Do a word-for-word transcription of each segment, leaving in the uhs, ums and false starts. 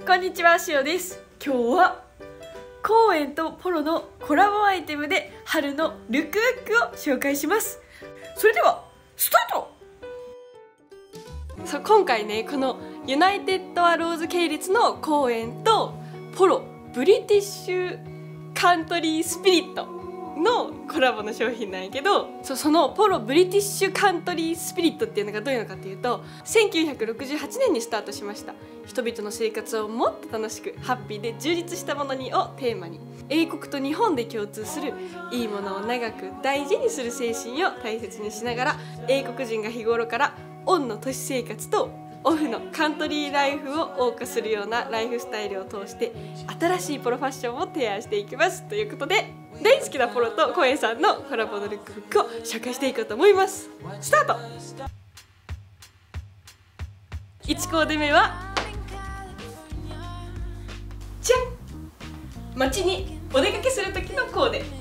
こんにちは、しおです。今日はコーエンとポロのコラボアイテムで春のルックブックを紹介します。それではスタート。そう、今回ね、このユナイテッドアローズ系列のコーエンとポロブリティッシュカントリースピリットのコラボの商品なんやけど、そ, そのポロブリティッシュカントリースピリットっていうのがどういうのかっていうと、せんきゅうひゃくろくじゅうはちねんにスタートしました。人々の生活をもっと楽しくハッピーで充実したものにをテーマに、英国と日本で共通するいいものを長く大事にする精神を大切にしながら、英国人が日頃からオンの都市生活とオフのカントリーライフを謳歌するようなライフスタイルを通して新しいポロファッションを提案していきますということで、大好きなポロとコエンさんのコラボのルックブックを紹介していこうと思います。スタート。いちコーデ目はじゃん、街にお出かけする時のコーデ。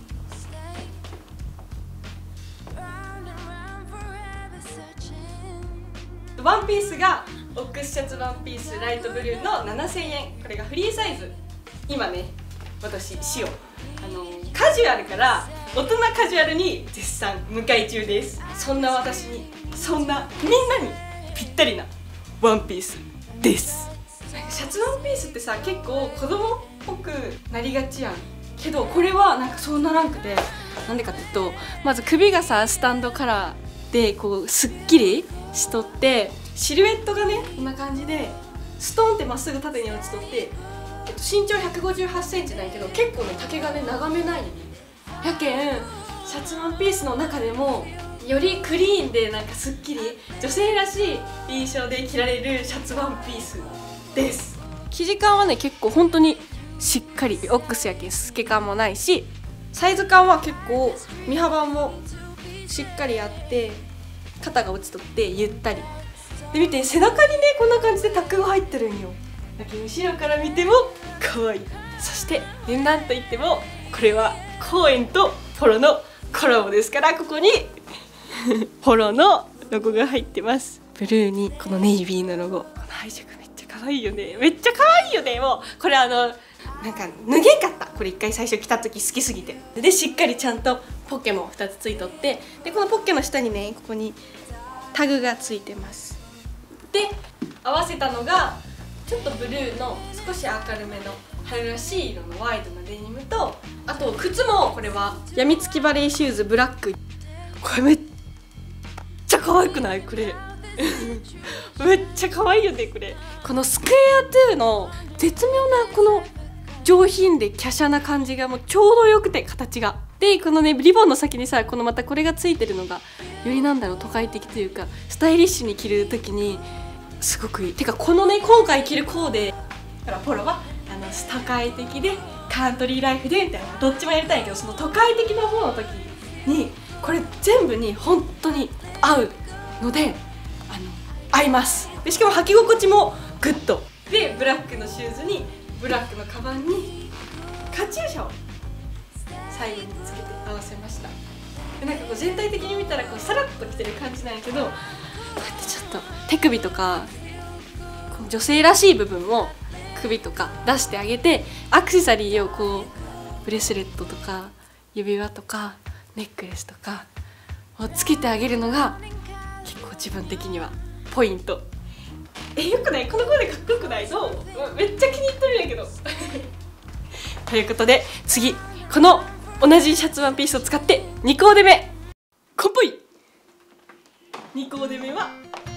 ワンピースがオックスシャツワンピースライトブルーのななせんえん、これがフリーサイズ。今ね、私シオあのカジュアルから大人カジュアルに絶賛向かい中です。そんな私に、そんなみんなにぴったりなワンピースです。シャツワンピースってさ、結構子供っぽくなりがちやんけど、これはなんかそうならんくて、なんでかっていうと、まず首がさスタンドカラーでこうすっきりしとって、シルエットがねこんな感じでストンってまっすぐ縦に落ちとって、えっと、身長ひゃくごじゅうはちセンチなんやけど、結構ね丈がね長めないのね。やけんシャツワンピースの中でもよりクリーンでなんかすっきり女性らしい印象で着られるシャツワンピースです。生地感はね結構本当にしっかりオックスやけん透け感もないし、サイズ感は結構身幅もしっかりあって肩が落ちとってゆったりで、見て背中にねこんな感じでタックが入ってるんよ。だけど後ろから見ても可愛い。そしてなんといってもこれはコーエンとポロのコラボですから、ここにポロのロゴが入ってます。ブルーにこのネイビーのロゴ、この配色めっちゃ可愛いよね。めっちゃ可愛いよね。もうこれあのなんか脱げんかった。これ一回最初着た時好きすぎて、でしっかりちゃんとポッケもふたつついとって、でこのポッケの下にねここにタグがついてます。で合わせたのがちょっとブルーの少し明るめの春らしい色のワイドなデニムと、あと靴もこれはやみつきバレーシューズブラック。これめっちゃ可愛くない？これめっちゃ可愛いよね。これこのスクエアトゥーの絶妙なこの上品で華奢な感じがもうちょうどよくて、形がでこのねリボンの先にさこのまたこれがついてるのがよりなんだろう都会的というかスタイリッシュに着る時にすごくいい。てかこのね今回着るコーデからポロはあの都会的でカントリーライフでみたいなどっちもやりたいけど、その都会的な方の時にこれ全部に本当に合うのであの合います。でしかも履き心地もグッドで、ブラックのシューズにブラックのカバンにカチューシャを最後につけて合わせました。でなんかこう全体的に見たらこうさらっと着てる感じなんやけど、こうやってちょっと手首とかこの女性らしい部分を首とか出してあげて、アクセサリーをこうブレスレットとか指輪とかネックレスとかをつけてあげるのが結構自分的にはポイント。え、よくない？この声でかっこよくない？どう？めっちゃ気に入ってるんやけどということで次、この同じシャツワンピースを使ってにコーデ目コンポイ。にコーデ目は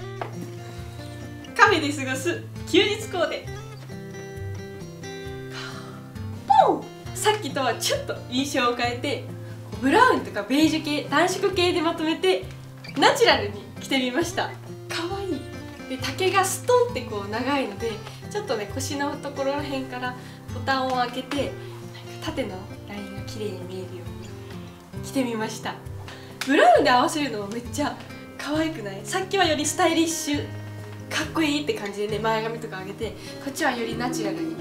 カフェで過ごす休日コーデ。ポン！さっきとはちょっと印象を変えてブラウンとかベージュ系暖色系でまとめてナチュラルに着てみました。かわいい。で丈がストンってこう長いので、ちょっとね腰のところらへんからボタンを開けてなんか縦のラインが綺麗に見えるように着てみました。ブラウンで合わせるのもめっちゃ可愛くない？さっきはよりスタイリッシュかっこいいって感じでね前髪とか上げて、こっちはよりナチュラルに。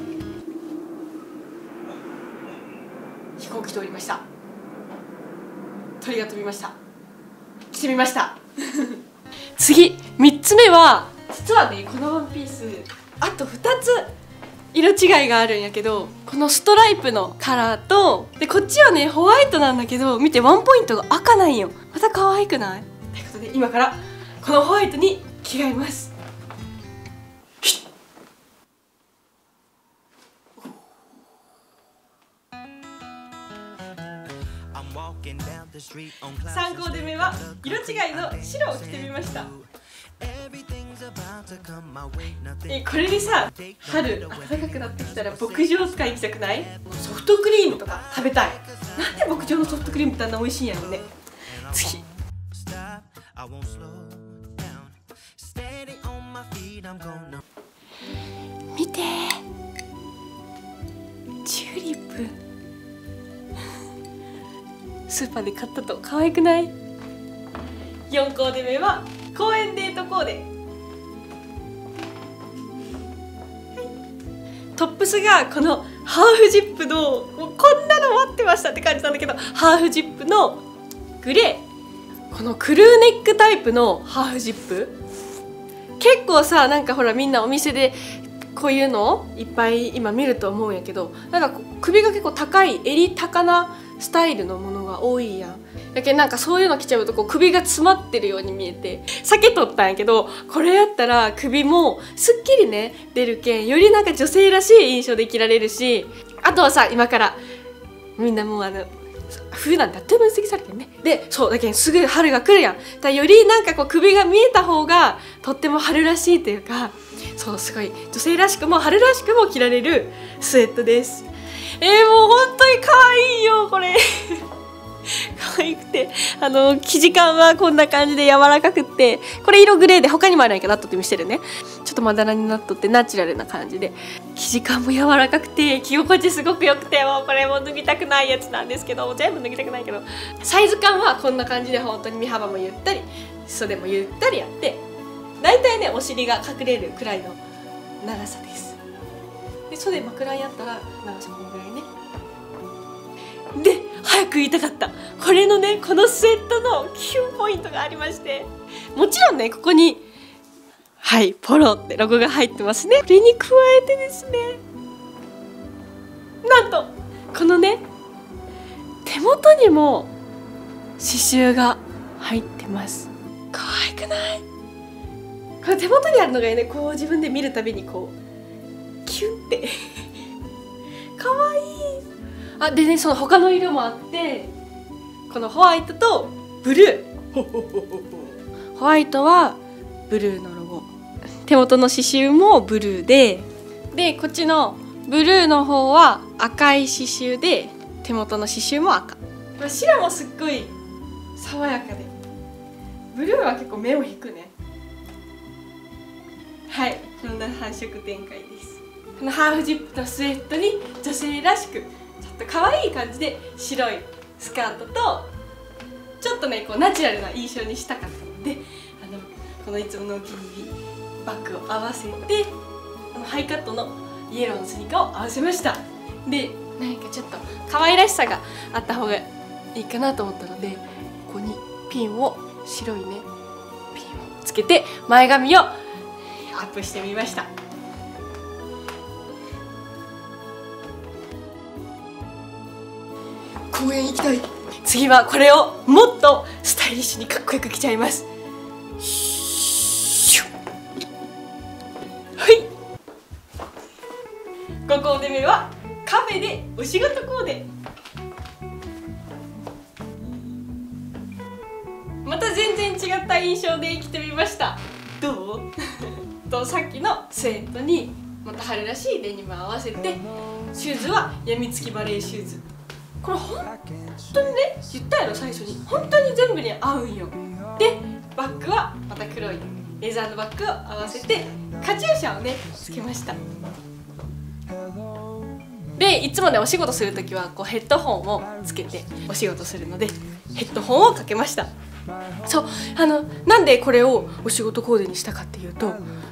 飛行機通りました。鳥が飛びました。着てみました次みっつめは実はねこのワンピースあとふたつ色違いがあるんやけど、このストライプのカラーとでこっちはねホワイトなんだけど、見てワンポイントが赤なんよ。また可愛くない？ということで今からこのホワイトに着替えます。さんコーデ目は色違いの白を着てみました。えこれでさ、春暖かくなってきたら牧場使い行きたくない？ソフトクリームとか食べたい。なんで牧場のソフトクリームってあんな美味しいんやろね。次見て、チューリップスーパーで買ったと可愛くない？よんコーデ目は公園デートコーデ。トップスがこのハーフジップのもうこんなの待ってましたって感じなんだけど、ハーフジップのグレー、このクルーネックタイプのハーフジップ、結構さなんかほらみんなお店でこういうのいっぱい今見ると思うんやけど、なんか首が結構高い襟高なスタイルのものが多いやん。だけどなんかそういうの着ちゃうとこう首が詰まってるように見えて避けとったんやけど、これやったら首もすっきりね出るけん、よりなんか女性らしい印象で着られるし、あとはさ今からみんなもうあの冬なんてあっという間に過ぎ去るけんね。でそうだけんすぐ春が来るやん。だからよりなんかこう首が見えた方がとっても春らしいというか、そうすごい女性らしくも春らしくも着られるスウェットです。えー、もう本当に可愛いよこれ可愛くて、あの生地感はこんな感じで柔らかくって、これ色グレーで他にもあるんやけど後で見せるね。ちょっとまだらになっとってナチュラルな感じで、生地感も柔らかくて着心地すごく良くて、もうこれも脱ぎたくないやつなんですけど、全部脱ぎたくないけど、サイズ感はこんな感じで本当に身幅もゆったり袖もゆったりあって、だいたいねお尻が隠れるくらいの長さです。で袖枕にあったら長さこのぐらいね。で早く言いたかった、これのねこのスウェットのキュンポイントがありまして、もちろんねここにはいポロってロゴが入ってますね。これに加えてですね、なんとこのね手元にも刺繍が入ってます。可愛くない？これ手元にあるのがね、こう自分で見るたびにこうキュンって可愛い。あでね、その他の色もあって、このホワイトとブルーホワイトはブルーのロゴ、手元の刺繍もブルーで、でこっちのブルーの方は赤い刺繍で手元の刺繍も赤。白もすっごい爽やかで、ブルーは結構目を引くね。はい、こんな繁殖展開です。このハーフジップのスウェットに女性らしくちょっと可愛い感じで白いスカートとちょっとねこうナチュラルな印象にしたかったので、あのこのいつものお気に入りバッグを合わせて、あのハイカットのイエローのスニーカーを合わせました。でなんかちょっと可愛らしさがあった方がいいかなと思ったので、ここにピンを白いねピンをつけて前髪をアップしてみました。公園行きたい。次はこれをもっとスタイリッシュにかっこよく着ちゃいます。はい、ごコーデ目はカフェでお仕事コーデ。また全然違った印象で着てみました。どうとさっきのスウェットにまた春らしいデニム合わせて、シューズはやみつきバレーシューズ。これ本当にね言ったやろ最初に、本当に全部に合うんよ。でバッグはまた黒いレザーのバッグを合わせてカチューシャをねつけました。でいつもねお仕事する時はこうヘッドホンをつけてお仕事するのでヘッドホンをかけました。そうあのなんでこれをお仕事コーデにしたかっていうと、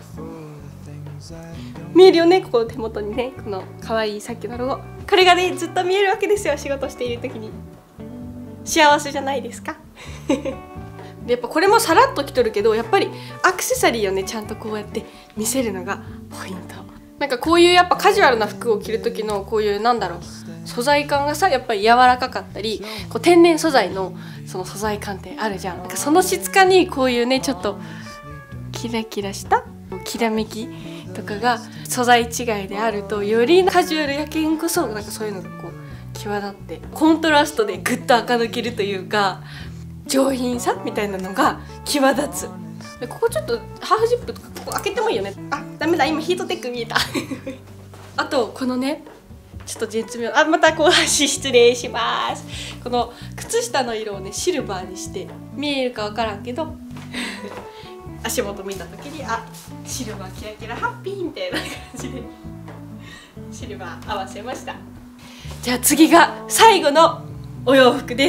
見えるよねここ手元にねこの可愛いさっきのロゴ、これがねずっと見えるわけですよ。仕事している時に幸せじゃないですかでやっぱこれもさらっと着とるけど、やっぱりアクセサリーをねちゃんとこうやって見せるのがポイントなんかこういうやっぱカジュアルな服を着る時のこういうなんだろう素材感がさやっぱり柔らかかったりこう天然素材のその素材感ってあるじゃん。なんかその質感にこういうねちょっとキラキラしたきらめきとかが素材違いであるとよりカジュアルやけんこそなんかそういうのがこう際立ってコントラストでグッと垢抜けるというか上品さみたいなのが際立つ。でここちょっとハーフジップとかここ開けてもいいよね。あダメだ今ヒートテック見えたあとこのねちょっと絶妙あまたこう足失礼します。この靴下の色をねシルバーにして見えるか分からんけど足元見た時にあシルバーキラキラハッピーみたいな感じでシルバー合わせました。じゃあ次が最後のお洋服です。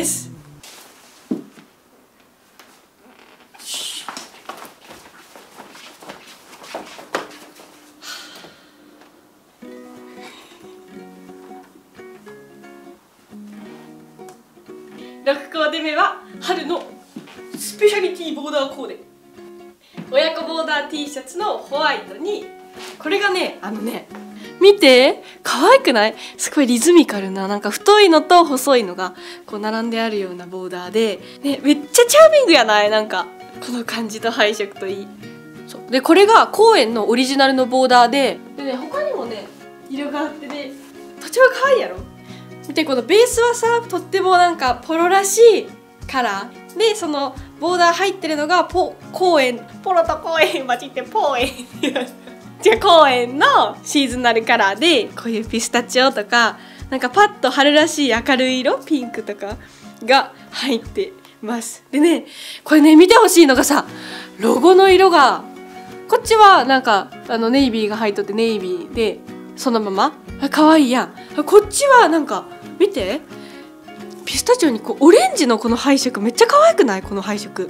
ろくコーデ目は春のスペシャリティボーダーコーデ親子ボーダー T シャツのホワイトにこれがねあのね見て可愛くない？すごいリズミカルななんか太いのと細いのがこう並んであるようなボーダーで、ね、めっちゃチャーミングやないなんかこの感じと配色といい。そうでこれがコーエンのオリジナルのボーダーでで、ね、他にもね色があってねとても可愛いやろ。見てこのベースはさとってもなんかポロらしいカラーでそのボーダー入ってるのがポ公園ポロと公園混じってポーエンじゃあ公園のシーズナルカラーでこういうピスタチオとかなんかパッと春らしい明るい色ピンクとかが入ってます。でねこれね見てほしいのがさロゴの色がこっちはなんかあのネイビーが入っとってネイビーでそのまま可愛いやん。こっちはなんか見てピスタチオにこうオレンジのこの配色めっちゃ可愛くない？この配色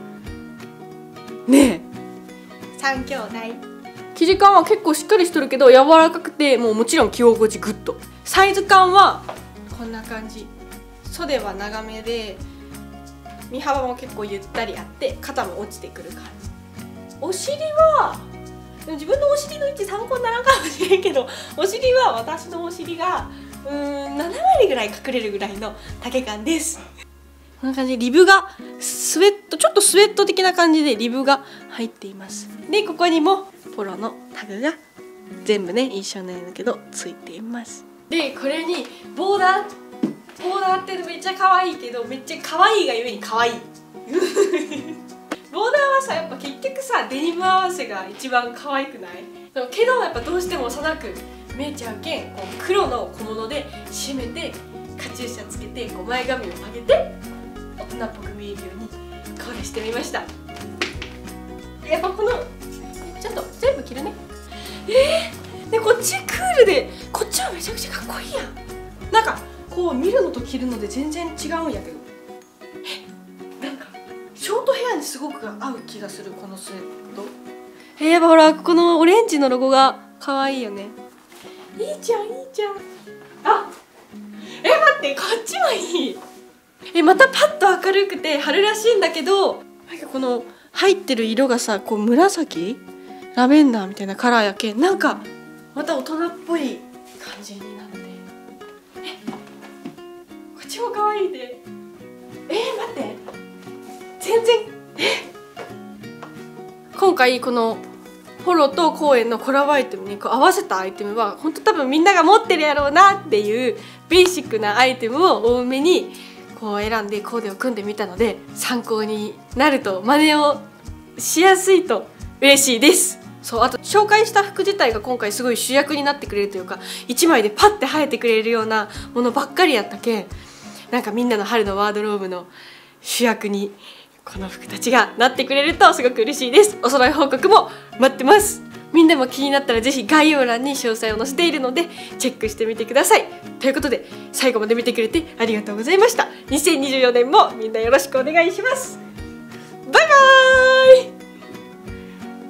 ねえさん兄弟生地感は結構しっかりしとるけど柔らかくてもうもちろん着心地グッド。サイズ感はこんな感じ。袖は長めで身幅も結構ゆったりあって肩も落ちてくる感じ。お尻は自分のお尻の位置参考にならんかもしれんけどお尻は私のお尻がうーんなな割ぐらい隠れるぐらいの丈感です。こんな感じでリブがスウェットちょっとスウェット的な感じでリブが入っています。でここにもポロのタグが全部ね一緒なんだけどついています。でこれにボーダーボーダーってめっちゃ可愛いけどめっちゃ可愛いがゆえに可愛いボーダーはさやっぱ結局さデニム合わせが一番可愛くない？でもけどやっぱどうしても幼く見えちゃうけんこう黒の小物で締めてカチューシャつけてこう前髪を上げて大人っぽく見えるようにコーデしてみました。やっぱこのちょっと全部着るね。えー、でこっちクールでこっちはめちゃくちゃかっこいいやん。なんかこう見るのと着るので全然違うんやけどえなんかショートヘアにすごく合う気がするこのスウェット。えー、やっぱほらこのオレンジのロゴが可愛いよね。いいじゃんいいじゃん。あえ待ってこっちもいい。えまたパッと明るくて春らしいんだけどなんかこの入ってる色がさこう紫ラベンダーみたいなカラーやけんなんかまた大人っぽい感じになってえこっちも可愛いでえー、待って全然え今回このポロとコーエンのコラボアイテムにこう合わせたアイテムは本当多分みんなが持ってるやろうなっていうベーシックなアイテムを多めにこう選んでコーデを組んでみたので参考になると真似をしやすいと嬉しいです。そうあと紹介した服自体が今回すごい主役になってくれるというかいちまいでパッて生えてくれるようなものばっかりやったけんなんかみんなの春のワードローブの主役にこの服たちがなってくれるとすごく嬉しいです。お揃い報告も待ってます。みんなも気になったらぜひ概要欄に詳細を載せているのでチェックしてみてください。ということで最後まで見てくれてありがとうございました。にせんにじゅうよねんもみんなよろしくお願いします。バイバーイ。